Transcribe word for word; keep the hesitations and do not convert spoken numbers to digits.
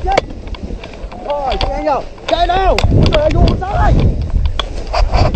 chết. Rồi, chị anh nhở. Chạy nào. Rồi, anh vô sao đây.